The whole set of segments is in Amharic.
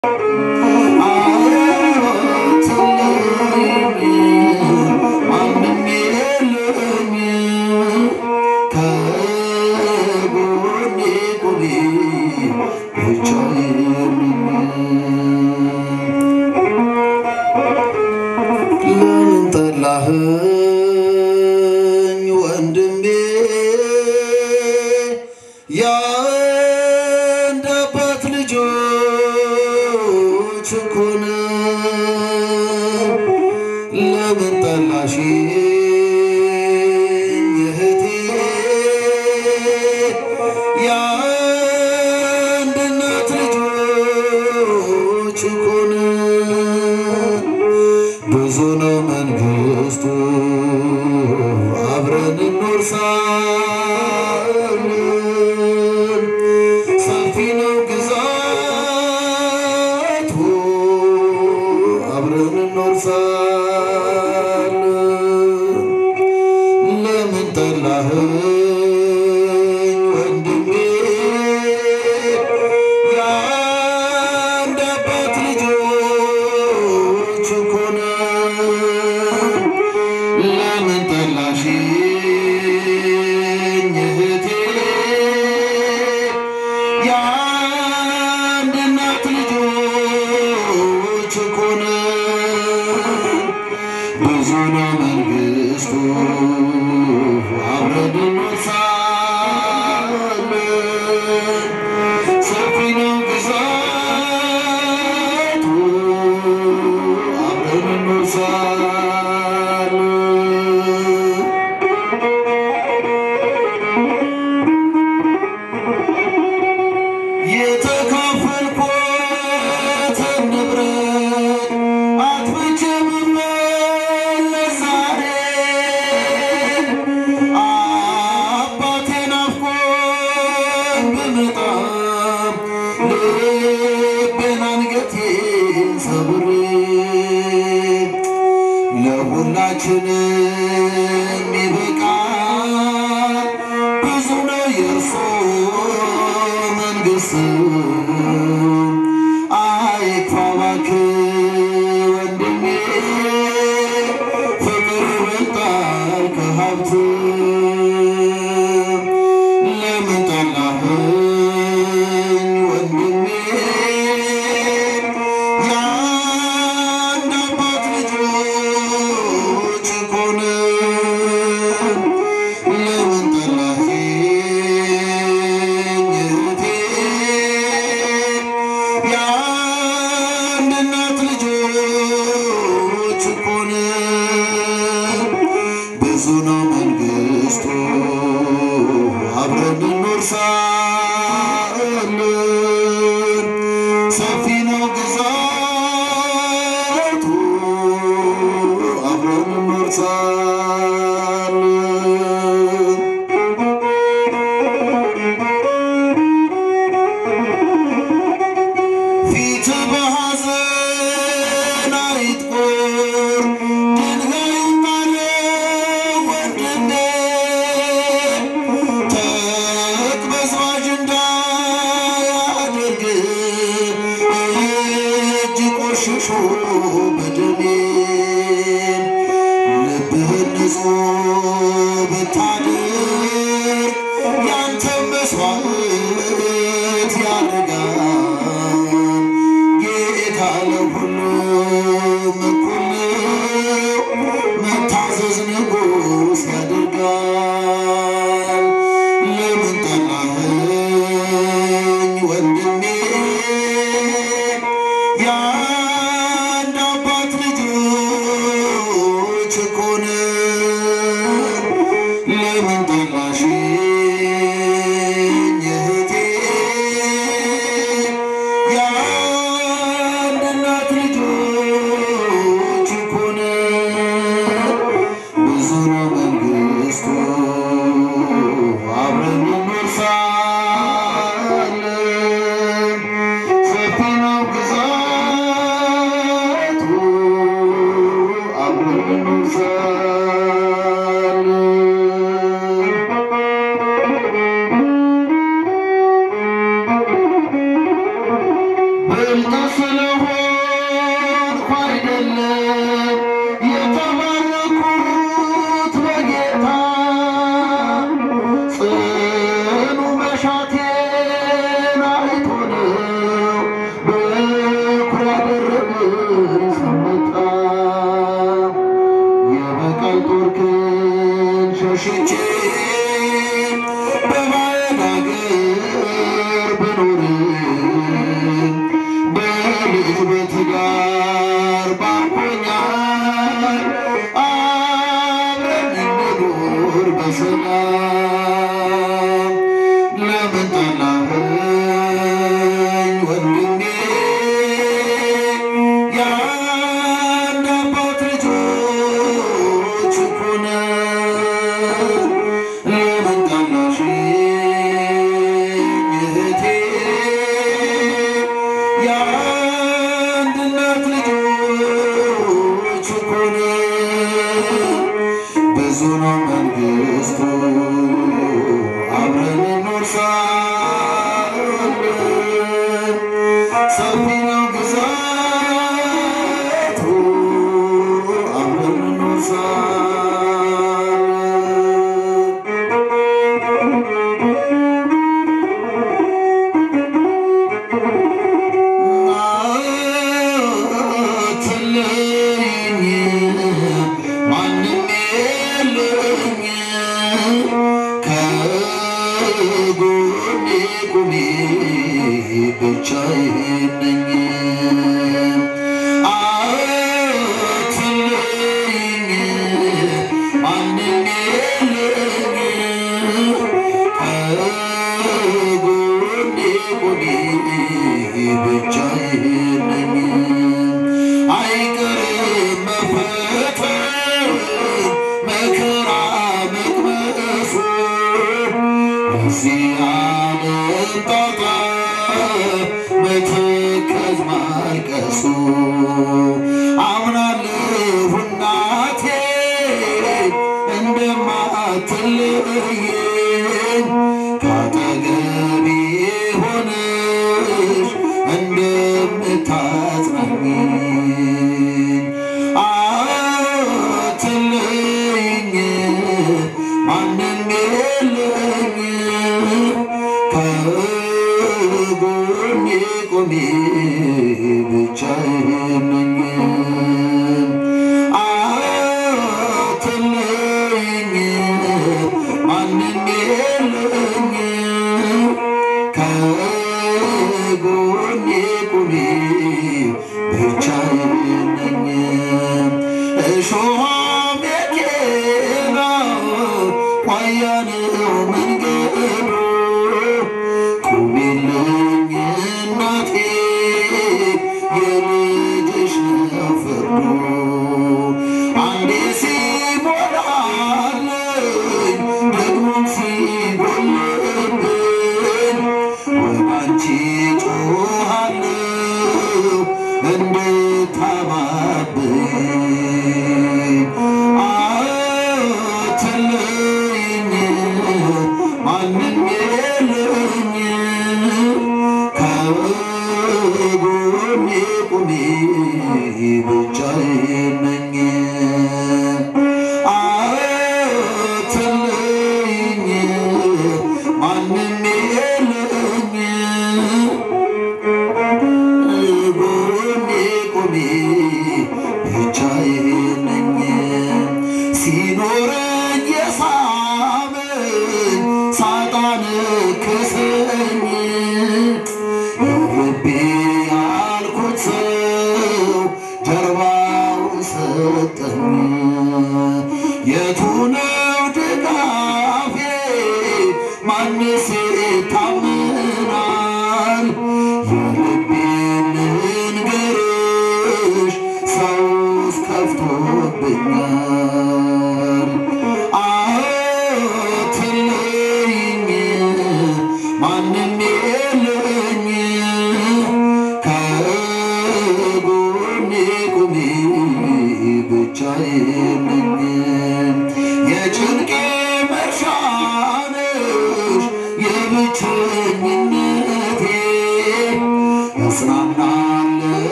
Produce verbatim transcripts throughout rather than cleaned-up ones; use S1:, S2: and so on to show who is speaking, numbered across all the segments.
S1: Safi no gza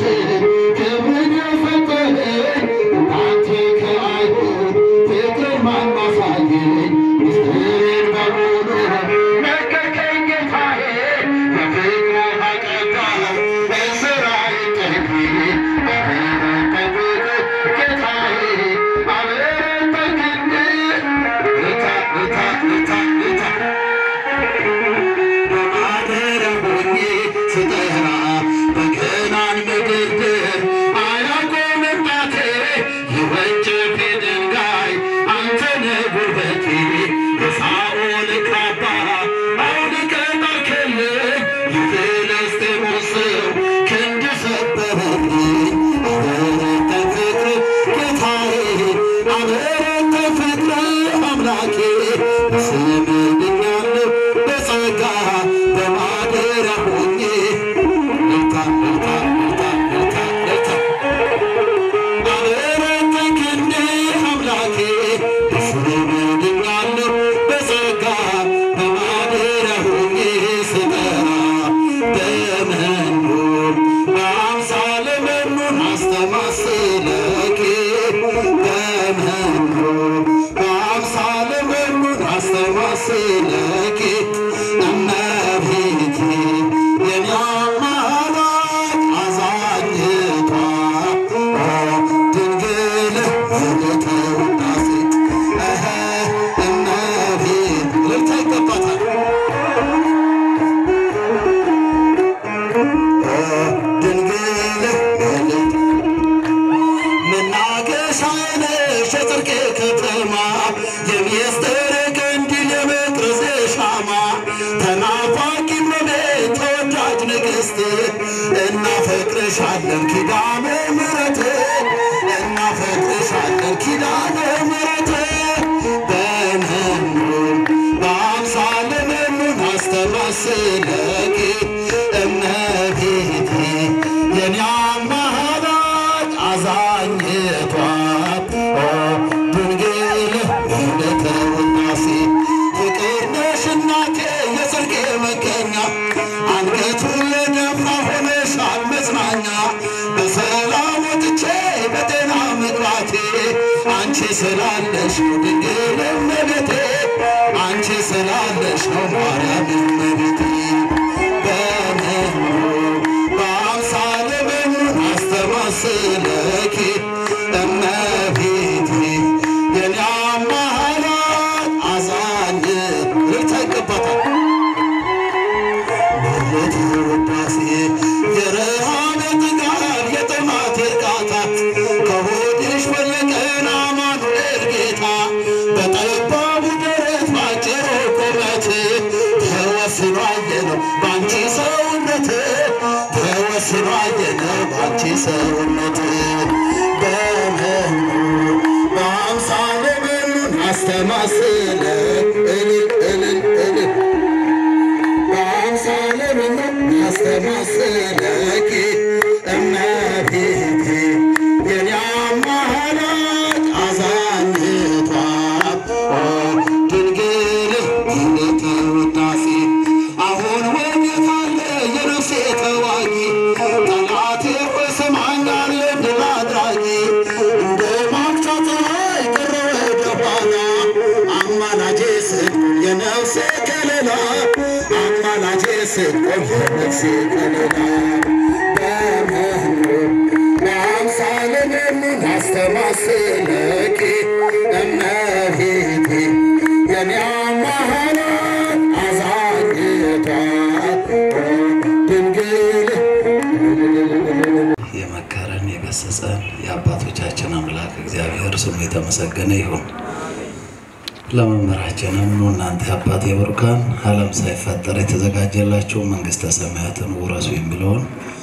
S1: ለመመራችንም ነው እናንተ አባቴ በርካን ዓለም ሳይፈጠር የተዘጋጀላችሁ መንግስተ ሰማያትን ወራሱ የሚለውን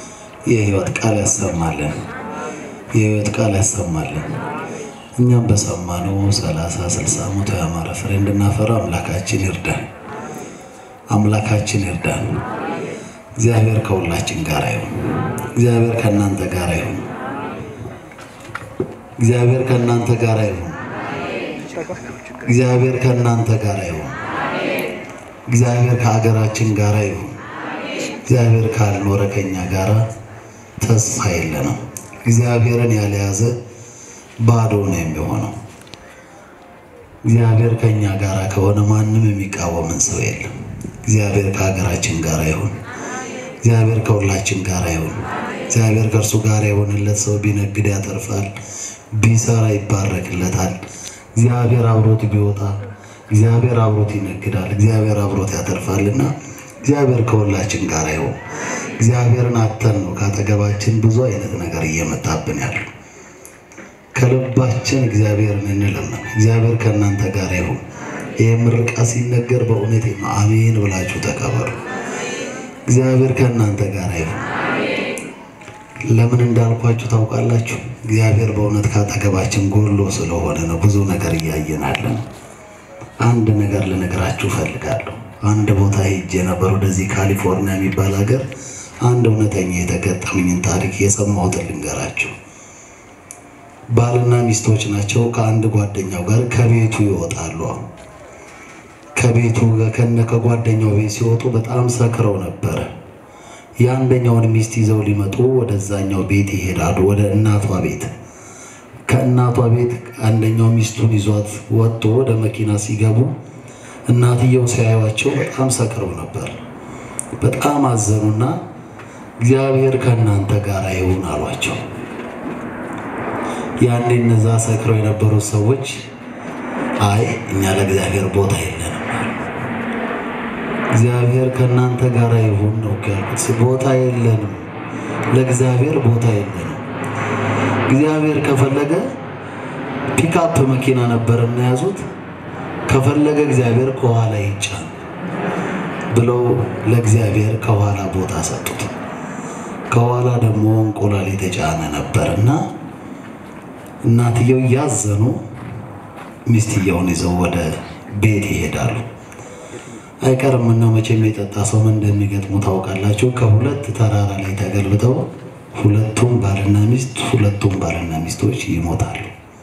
S1: የህይወት ቃል ያሰማልን የህይወት ቃል ያሰማልን እኛም በሰማነው ሰላሳ ስልሳ መቶ ያማረ ፍሬ እንድናፈራ አምላካችን ይርዳን አምላካችን ይርዳን እግዚአብሔር ከሁላችን ጋር ይሁን እግዚአብሔር ከእናንተ ጋር ይሁን እግዚአብሔር ከእናንተ ጋር ይሁን እግዚአብሔር ከእናንተ ጋር ይሁን እግዚአብሔር ከሀገራችን ጋር ይሁን እግዚአብሔር ካልኖረ ከኛ ጋር ተስፋ የለንም። እግዚአብሔርን ያለያዘ ባዶ ነው የሚሆነው። እግዚአብሔር ከኛ ጋር ከሆነ ማንም የሚቃወምን ሰው የለም። እግዚአብሔር ከሀገራችን ጋር ይሁን። እግዚአብሔር ከሁላችን ጋር ይሁን። እግዚአብሔር ከእርሱ ጋር የሆነለት ሰው ቢነግድ ያተርፋል፣ ቢሰራ ይባረክለታል። እግዚአብሔር አብሮት ቢወጣ እግዚአብሔር አብሮት ይነግዳል፣ እግዚአብሔር አብሮት ያተርፋልና እግዚአብሔር ከሁላችን ጋር ይሁን። እግዚአብሔርን አተን ነው ካጠገባችን ብዙ አይነት ነገር እየመጣብን ያለው። ከልባችን እግዚአብሔርን እንለምን። እግዚአብሔር ከእናንተ ጋር ይሁን። ይሄ ምርቃት ሲነገር በእውነት ነው። አሜን ብላችሁ ተቀበሉ። እግዚአብሔር ከእናንተ ጋር ይሁን። ለምን እንዳልኳችሁ ታውቃላችሁ? እግዚአብሔር በእውነት ካጠገባችን ጎሎ ስለሆነ ነው ብዙ ነገር እያየናለን። አንድ ነገር ልነግራችሁ ፈልጋለሁ። አንድ ቦታ ሄጄ ነበር፣ ወደዚህ ካሊፎርኒያ የሚባል ሀገር። አንድ እውነተኛ የተገጠመኝን ታሪክ የሰማሁትን ልንገራችሁ። ባልና ሚስቶች ናቸው። ከአንድ ጓደኛው ጋር ከቤቱ ይወጣሉ። ከቤቱ ከነ ከጓደኛው ቤት ሲወጡ በጣም ሰክረው ነበር። የአንደኛውን ሚስት ይዘው ሊመጡ ወደዛኛው ቤት ይሄዳሉ፣ ወደ እናቷ ቤት። ከእናቷ ቤት አንደኛው ሚስቱን ይዟት ወጥቶ ወደ መኪና ሲገቡ እናትየው ሲያዩዋቸው በጣም ሰክረው ነበር። በጣም አዘኑና እግዚአብሔር ከእናንተ ጋር ይሁን አሏቸው። ያኔ እነዛ ሰክረው የነበሩ ሰዎች አይ እኛ ለእግዚአብሔር ቦታ የለንም፣ እግዚአብሔር ከእናንተ ጋር ይሁን ነው ያሉት። ቦታ የለንም፣ ለእግዚአብሔር ቦታ የለንም። እግዚአብሔር ከፈለገ ፒክአፕ መኪና ነበርና ያዙት፣ ከፈለገ እግዚአብሔር ከኋላ ይጫን ብለው ለእግዚአብሔር ከኋላ ቦታ ሰጡት። ከኋላ ደግሞ እንቁላል የተጫነ ነበርና እናትየው ያዘኑ ሚስትየውን ይዘው ወደ ቤት ይሄዳሉ። አይቀርም ነው መቼም የጠጣ ሰው ምን እንደሚገጥሙ ታውቃላችሁ። ከሁለት ተራራ ላይ ተገልብጠው ሁለቱም ባልና ሚስት ሁለቱም ባልና ሚስቶች ይሞታሉ።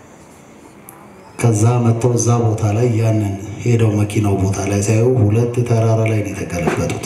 S1: ከዛ መጥተው እዛ ቦታ ላይ ያንን ሄደው መኪናው ቦታ ላይ ሳይው ሁለት ተራራ ላይ ነው የተገለበጡት።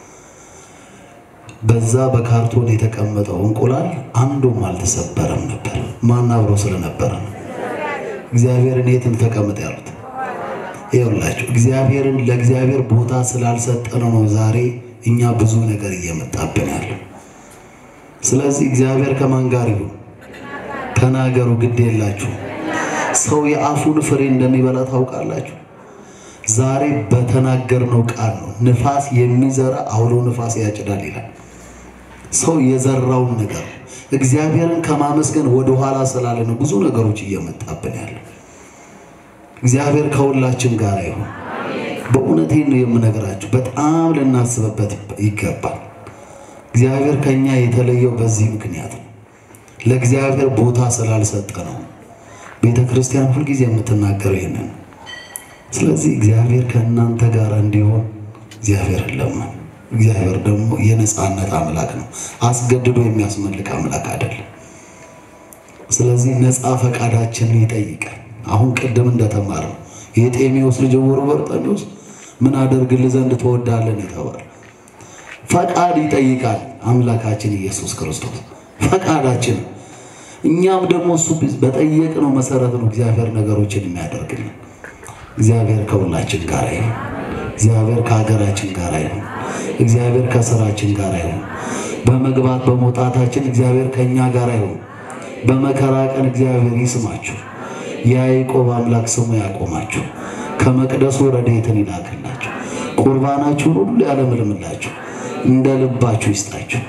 S1: በዛ በካርቶን የተቀመጠው እንቁላል አንዱም አልተሰበረም ነበር። ማን አብሮ ስለነበረ ነው። እግዚአብሔርን የትን ተቀመጠ ያሉት። ይኸውላችሁ እግዚአብሔርን ለእግዚአብሔር ቦታ ስላልሰጠነው ነው ዛሬ እኛ ብዙ ነገር እየመጣብን ያለው። ስለዚህ እግዚአብሔር ከማን ጋር ይሁን? ተናገሩ፣ ግድ የላችሁ። ሰው የአፉን ፍሬ እንደሚበላ ታውቃላችሁ። ዛሬ በተናገርነው ቃል ነው። ንፋስ የሚዘራ አውሎ ንፋስ ያጭዳል ይላል። ሰው የዘራውን ነገር እግዚአብሔርን ከማመስገን ወደ ኋላ ስላለ ነው ብዙ ነገሮች እየመጣብን ያለው። እግዚአብሔር ከሁላችን ጋር ይሁን። በእውነት ነው የምነግራችሁ፣ በጣም ልናስብበት ይገባል። እግዚአብሔር ከኛ የተለየው በዚህ ምክንያት ነው። ለእግዚአብሔር ቦታ ስላልሰጠ ነው። ቤተክርስቲያን ሁሉ ጊዜ የምትናገረው ይሄንን። ስለዚህ እግዚአብሔር ከእናንተ ጋር እንዲሆን እግዚአብሔር ለምን። እግዚአብሔር ደግሞ የነጻነት አምላክ ነው። አስገድዶ የሚያስመልክ አምላክ አይደለም። ስለዚህ ነጻ ፈቃዳችንን ይጠይቃል። አሁን ቀደም እንደተማረው የጤሜዎስ ልጅ ወሮ በርጠሚዎስ ምን አደርግልህ ዘንድ ተወዳለህ የተባለ ፈቃድ ይጠይቃል አምላካችን ኢየሱስ ክርስቶስ ፈቃዳችን። እኛም ደግሞ እሱ በጠየቅነው መሰረት ነው እግዚአብሔር ነገሮችን የሚያደርግልን። እግዚአብሔር ከሁላችን ጋር ይሁን። እግዚአብሔር ከሀገራችን ጋር ይሁን። እግዚአብሔር ከስራችን ጋር ይሁን። በመግባት በመውጣታችን እግዚአብሔር ከኛ ጋር ይሁን። በመከራ ቀን እግዚአብሔር ይስማችሁ። የያዕቆብ አምላክ ስሙ ያቆማችሁ። ከመቅደሱ ረድኤትን ይላክላችሁ። ቁርባናችሁን ሁሉ ያለምልምላችሁ፣ እንደ ልባችሁ ይስጣችሁ።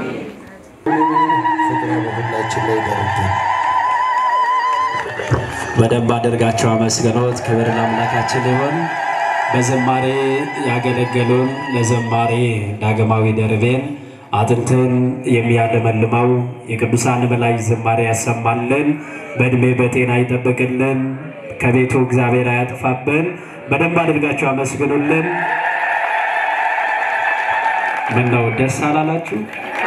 S2: በደንብ አድርጋችሁ አመስግኑት። ክብር ለአምላካችን ይሁን። በዝማሬ ያገለገሉን ለዘማሬ ዳግማዊ ደርቤን አጥንትን የሚያለመልመው የቅዱሳን መላእክት ዝማሬ ያሰማልን፣ በእድሜ በጤና ይጠብቅልን፣ ከቤቱ እግዚአብሔር አያጥፋብን። በደንብ አድርጋችሁ አመስግኑልን። ምን ነው ደስ አላላችሁ?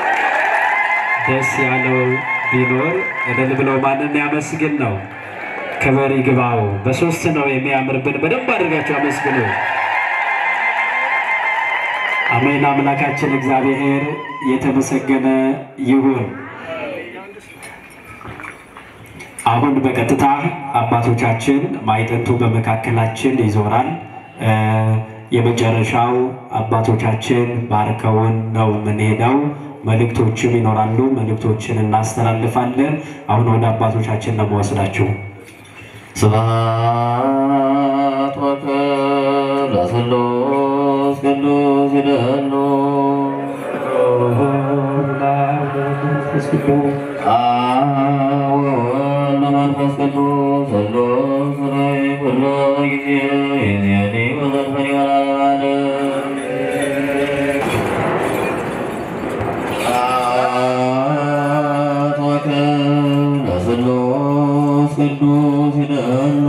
S2: ደስ ያለው ቢኖር እልል ብሎ ማንን ያመስግን ነው? ክብር ይግባው። በሶስት ነው የሚያምርብን። በደንብ አድርጋችሁ አመስግኑ። አሜን። አምላካችን እግዚአብሔር የተመሰገነ ይሁን። አሁን በቀጥታ አባቶቻችን ማይጠንቱ በመካከላችን ይዞራል። የመጨረሻው አባቶቻችን ባርከውን ነው የምንሄደው። መልእክቶችም ይኖራሉ። መልእክቶችን እናስተላልፋለን። አሁን ወደ አባቶቻችን ነው የምወስዳችሁ።
S3: ስብሐት ወክብር ለሥሉስ ቅዱስ ይደሉ አብ ወወልድ ወመንፈስ ቅዱስ ስሉስ ርይ ኩሎ ጊዜ ይእዜኒ ወዘልፈኒ ወለዓለመ ቅዱስ ይደሉ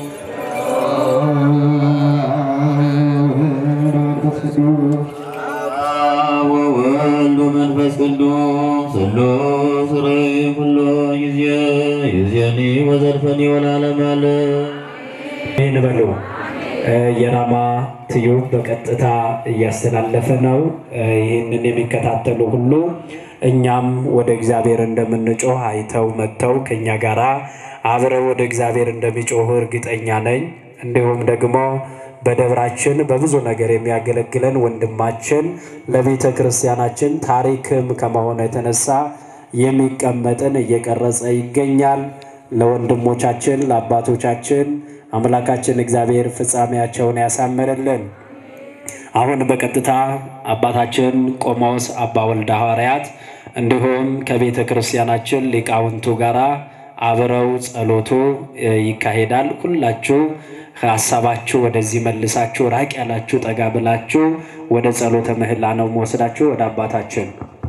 S3: ወወልድ ወመንፈስ ቅዱስ ስሉስ ርይ ኩሎ ጊዜ ይእዜኒ ወዘልፈኒ ወለዓለመ
S2: እንበሉ። የራማ ቲዩብ በቀጥታ እያስተላለፈ ነው። ይህንን የሚከታተሉ ሁሉ እኛም ወደ እግዚአብሔር እንደምንጮህ አይተው መጥተው ከኛ ጋራ አብረው ወደ እግዚአብሔር እንደሚጮህ እርግጠኛ ነኝ። እንዲሁም ደግሞ በደብራችን በብዙ ነገር የሚያገለግለን ወንድማችን ለቤተ ክርስቲያናችን ታሪክም ከመሆኑ የተነሳ የሚቀመጥን እየቀረጸ ይገኛል። ለወንድሞቻችን ለአባቶቻችን አምላካችን እግዚአብሔር ፍጻሜያቸውን ያሳምርልን። አሁን በቀጥታ አባታችን ቆሞስ አባ ወልደ ሐዋርያት እንዲሁም ከቤተ ክርስቲያናችን ሊቃውንቱ ጋራ አብረው ጸሎቱ ይካሄዳል። ሁላችሁ ሐሳባችሁ ወደዚህ መልሳችሁ ራቅ ያላችሁ ጠጋ ብላችሁ ወደ ጸሎተ ምህላ ነው ወስዳችሁ ወደ አባታችን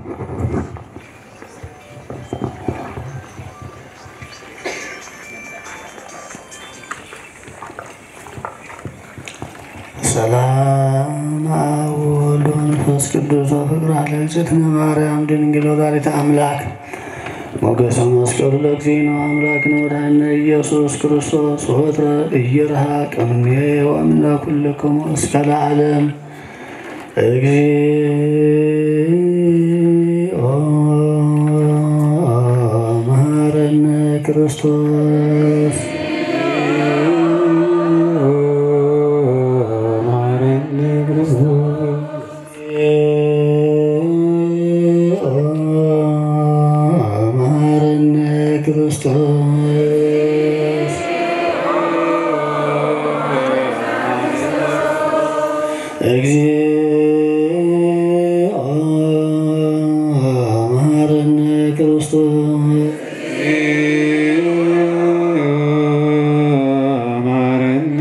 S1: ሰላም ወወልድ ወመንፈስ ቅዱስ ወፍቅር ለእግዝእትነ ማርያም ድንግል ወላዲተ አምላክ ሞገሰ መስቀሉ ለእግዚእነ አምላክነ ወመድኃኒነ ኢየሱስ ክርስቶስ ወትረ ኢይርሐቅ እምኔ ወእምነ ኩልክሙ እስከ ለዓለም እግዚኦ መሐረነ ክርስቶስ ክርስቶስ እግዚኦ መሐረነ ክርስቶስ መሐረነ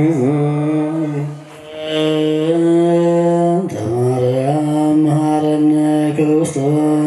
S1: ክርስቶስ ተማርያም መሐረነ ክርስቶስ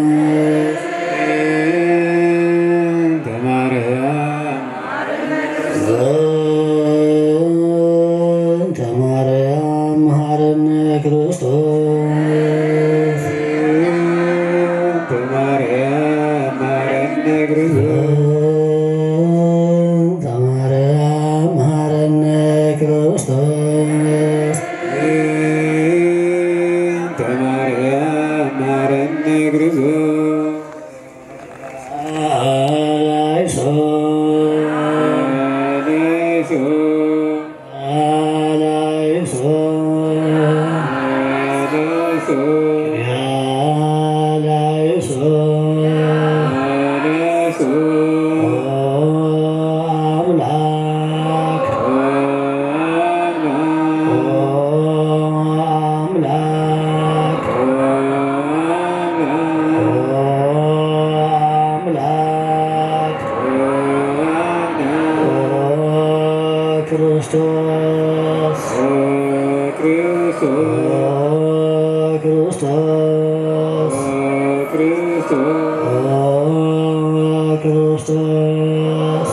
S1: ክርስቶስ ክርስቶስ ክርስቶስ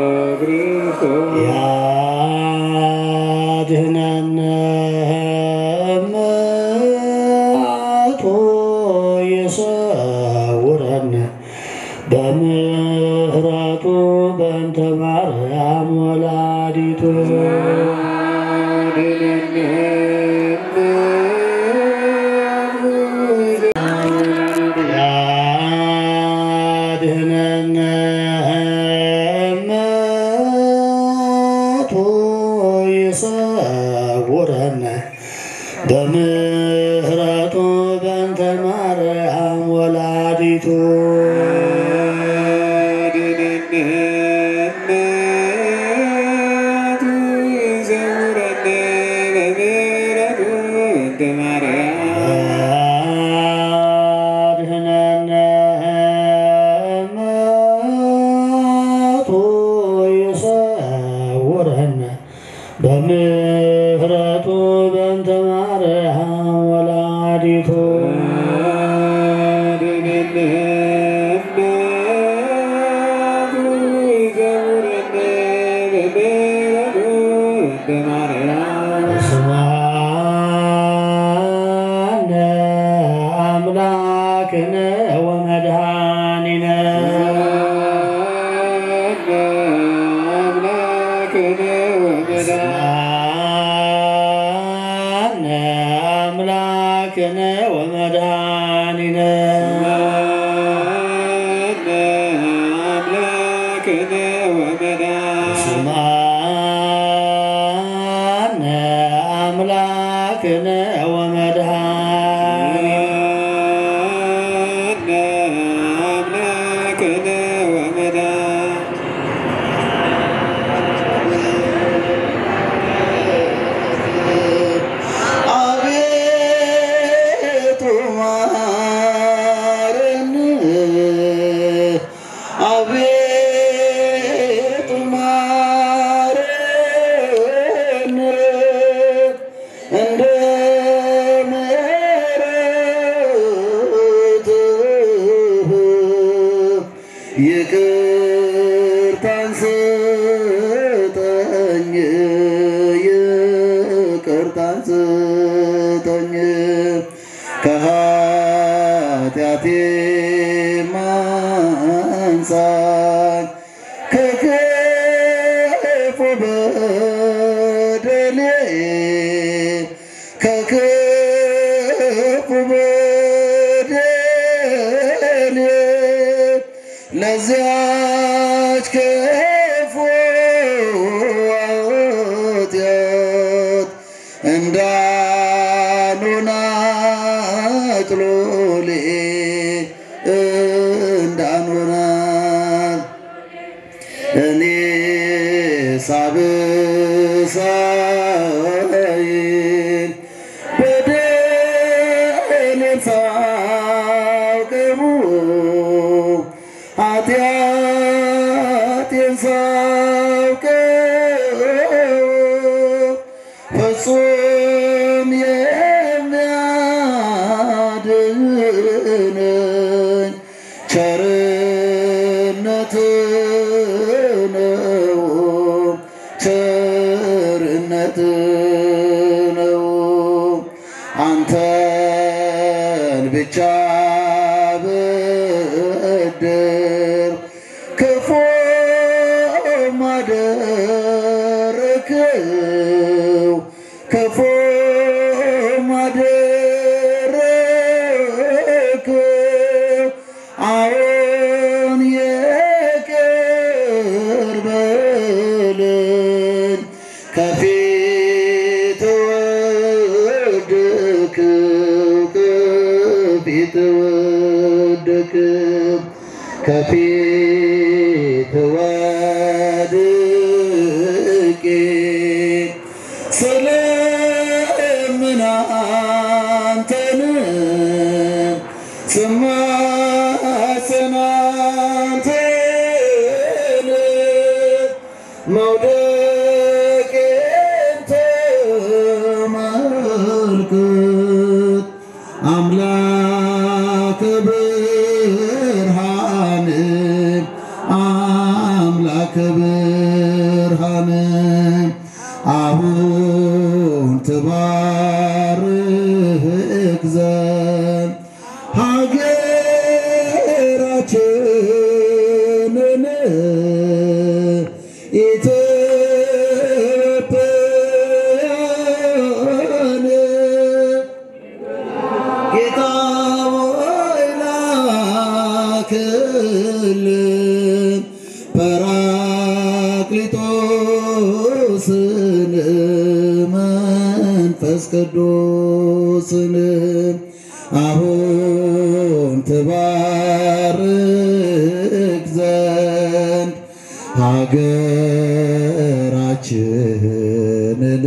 S1: ያድኅነነ እምእቱ ይሰውረነ በምሕረቱ በእንተ ማርያም ወላዲቱ ያድኅነነ አድኅነነ እመቱ ይሰውረነ በምህረቱ በእንተ ማርያም ወላዲቱ በምህረቱ በእንተ ማርያም ወላዲቱ ስብሐነ አምላክነ ወመድኃኒነ አምላክነ ወመድኃኒነ ስብሐነ አምላክነ ወመድኃኒነ አቤቱ ማረን አቤቱ ማረን እንደ ምሕረትህ ይቅርታን ስጠኝ ይቅርታን ስጠኝ ከኃጢአቴ ማንጻት ከክፉ በደሌ ከክፉ በደሌ ለዚያች ክፉ ኃጢአት እንዳልሆናት ሎሌ እንዳልሆናት እኔ ሳብሳይን በደሌን ሳውቀው ኃጢአቴን ሳውቀው ፍጹም የሚያድነኝ ቸርነት ነው ቸርነት ነው አንተን ብቻ ብድር ክፉ ማደረግው ክፉ ማደረግው አሁን ይቅር በለኝ ከፊት ወደቅው ከፊት ወደቅው ከፊት ወድቄ ስለምን አንተን ስማጸን አንተን መውደቄን ተመልከት አምላከ ብርሃን አምላከ ብርሃን አሁን ትባርክ ዘንድ ሀገራችንን ኢትዮጵያን ጌታ ሆይ ላክልን ጰራቅሊጦስን መንፈስ ቅዱስን አሁን ትባርክ ዘንድ ሀገራችንን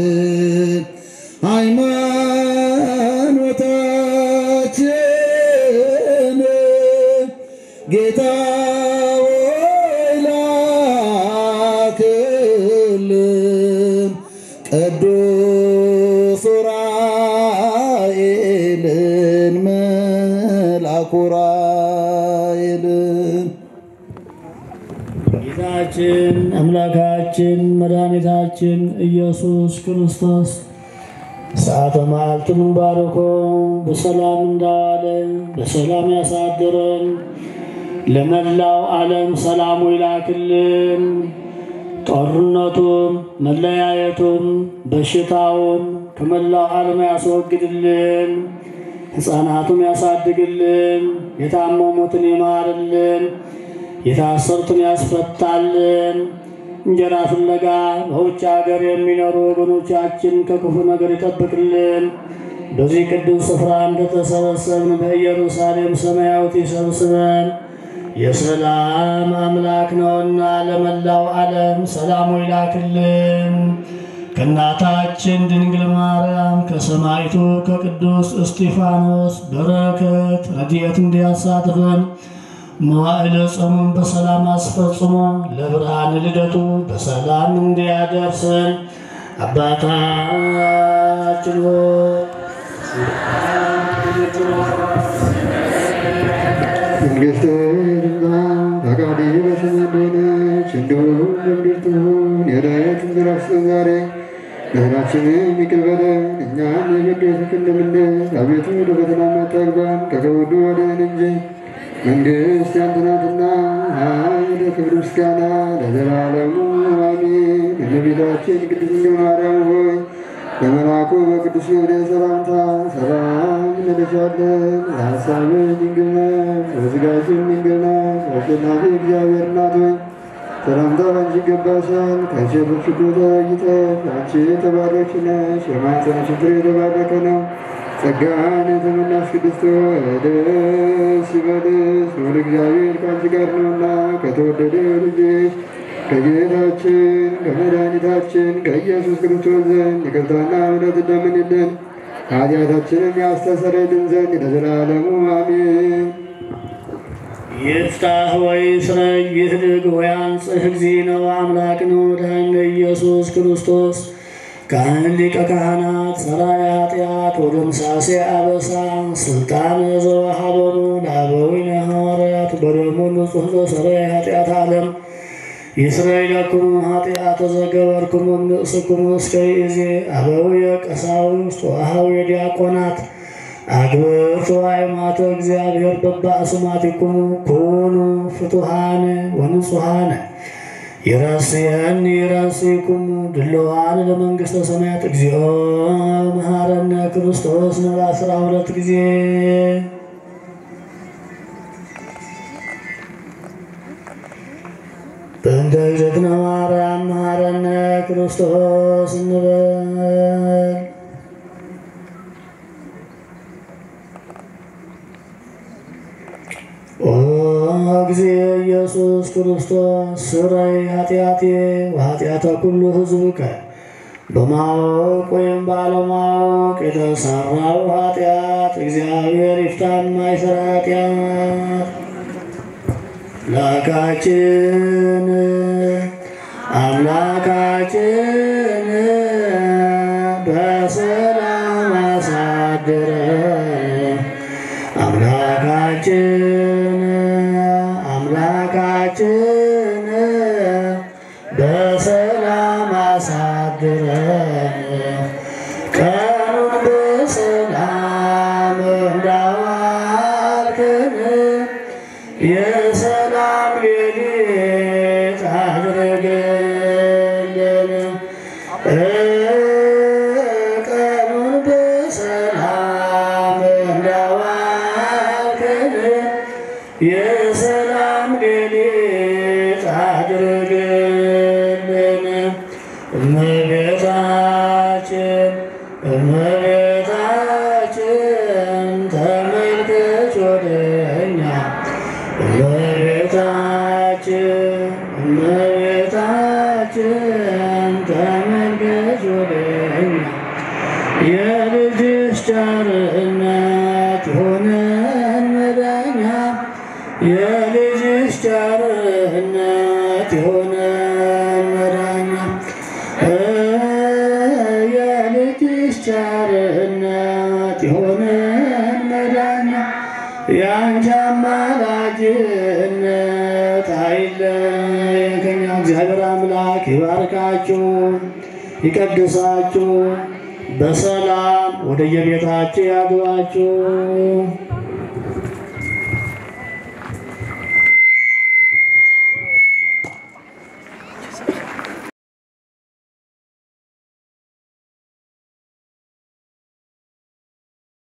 S1: ሃይማኖታችን ጌታ ሆይ ላክልን ቅዱስ ዑራኤልን መልአኩ ዑራኤልን
S4: ጌታችን አምላካችን መድኃኒታችን ኢየሱስ ክርስቶስ ሰዓተ መዓልቱን ባርኮ በሰላም እንዳዋለ በሰላም ያሳድረን። ለመላው ዓለም ሰላሙ ይላክልን። ጦርነቱም መለያየቱም በሽታውም ከመላው ዓለም ያስወግድልን። ሕፃናቱን ያሳድግልን። የታመሙትን ይማርልን። የታሰሩትን ያስፈታልን። እንጀራ ፍለጋ በውጭ ሀገር የሚኖሩ ወገኖቻችን ከክፉ ነገር ይጠብቅልን። በዚህ ቅዱስ ስፍራ እንደተሰበሰብን በኢየሩሳሌም ሰማያዊት ይሰብስበን። የሰላም አምላክ ነውና ለመላው ዓለም ሰላሙ ይላክልን። ከእናታችን ድንግል ማርያም ከሰማዕቱ ከቅዱስ እስጢፋኖስ በረከት ረድኤት እንዲያሳትፈን መዋዕለ ጾሙን በሰላም አስፈጽሞ ለብርሃነ ልደቱ በሰላም እንዲያደርሰን አባታችን ሆይ
S5: መንግሥትህ ትምጣ፣ ፈቃድህ በሰማይ እንደሆነች እንዲሁም በምድር ትሁን። የዕለት እንጀራችንን ዛሬ በደላችንን ይቅር በለን እኛም የበደሉንን እንደምንል። አቤቱ ወደ ፈተና አታግባን ከክፉ አድነን እንጂ መንግሥት ያንተ ናትና ኃይል፣ ክብር፣ ምስጋና ለዘላለሙ አሜን። እመቤታችን ቅድስት ድንግል ማርያም ሆይ በመልአኩ በቅዱስ ገብርኤል ሰላምታ ሰላም እንልሻለን። በሐሳብሽ ድንግል ነሽ፣ በሥጋሽም ድንግል ነሽ። አሸናፊ እግዚአብሔር እናት ሆይ ሰላምታ ባንቺ ይገባሻል። ከሴቶች ሁሉ ተለይተሽ አንቺ የተባረክሽ ነሽ፣ የማኅፀንሽ ፍሬ የተባረከ ነው። ጸጋን የተመላሽ ቅድስት ሆይ ደስ ይበልሽ፣ ልዑል እግዚአብሔር ከአንቺ ጋር ነውና ከተወደደው ልጅሽ ከጌታችን ከመድኃኒታችን ከኢየሱስ ክርስቶስ ዘንድ ይቅርታና ምሕረት እንደምንልን ኃጢአታችንን ያስተሰርይልን ዘንድ ለዘላለሙ አሜን።
S4: ይፍታሕ ወይስረይ ይህድግ ወያንጽሕ እግዚእነ ወአምላክነ ወመድኃኒነ ኢየሱስ ክርስቶስ ካህን ሊቀ ካህናት ሠራየ ኃጢአት ወደምሳሴ አበሳ ስልጣን ዘወሃቦሙ ለአበዊነ ሐዋርያት በደሙ ንጹሕ ዘሰረየ ኃጢአት ዓለም ይስረይ ለክሙ ኃጢአተ ዘገበርክሙ እምንእስክሙ እስከ ይእዜ አበውየ ቀሳውስት ወአኀውየ ዲያቆናት አግብርቱ አእማተ እግዚአብሔር በበአስማቲክሙ ኩኑ ፍቱሃነ ወንጹሃነ ይረስየኒ ይረስይክሙ ድሉዋን ለመንግሥተ ሰማያት እግዚኦ መሐረነ ክርስቶስ ነው አስራ ሁለት ጊዜ በእንተ እግዝእትነ ማርያም መሐረነ ክርስቶስ እንበል። ኦ እግዚእ ኢየሱስ ክርስቶስ ስረይ ኃጢአቴ ወኃጢአተ ኩሉ ሕዝብከ በማወቅ ወይም ባለማወቅ የተሰራው ኃጢአት እግዚአብሔር ይፍታ። የማይሰራ ኃጢአት አምላካችን አምላካችን በሰላም አሳድረን። አምላካችን አምላካችን በሰላም አሳድረን። ቀኑን በሰላም እንዳዋልክን የሰላም ሌሊት አድርግልን። ቀኑን በሰላም እንዳዋልክን የሰላም ሌሊት አድርግልን። እናታችን እመቤታችን ተመልከች ወደኛ የልጅሽ ቸርነት ሆነን መዳኛ የልጅሽ ቸርነት ሆነን መዳኛ የልጅሽ ቸርነት ሆነን መዳኛ ያንቺ አማላጅነት አይለየን ከእኛ። እግዚአብሔር አምላክ ይባርካችሁ ይቀድሳችሁ፣ በሰላም ወደ የቤታችሁ ያግባችሁ።